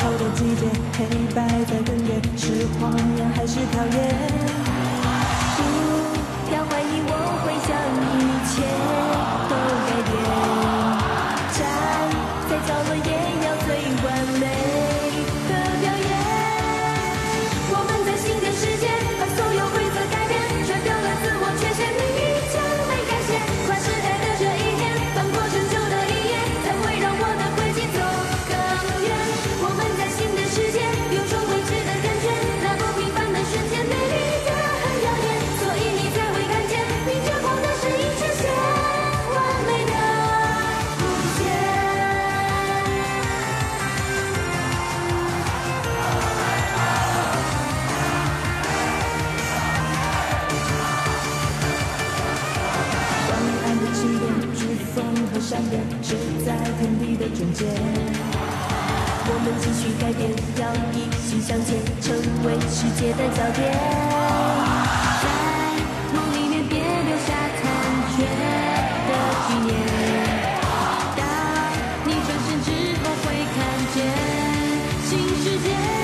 后的季节，黑白在更迭，是谎言还是考验？不要怀疑，我会将一切都改变。站在角落也要最完美的表演。我们在新的世界，把所有规则改变，甩掉了自我缺陷，命运将被感谢。跨时代的这一天，翻过陈旧的一页，才会让我的轨迹走更远。我们在新的世界，有种未知的感觉，那不平凡的瞬间，美丽的很耀眼，所以你才会看见，逆着光的身影呈现完美的弧线。光暗的起点，飓风和闪电，是在天地的中间。我们继续改变，要一起向前，成为世界的焦点。在梦里面别留下残缺的纪念，当你转身之后会看见新世界。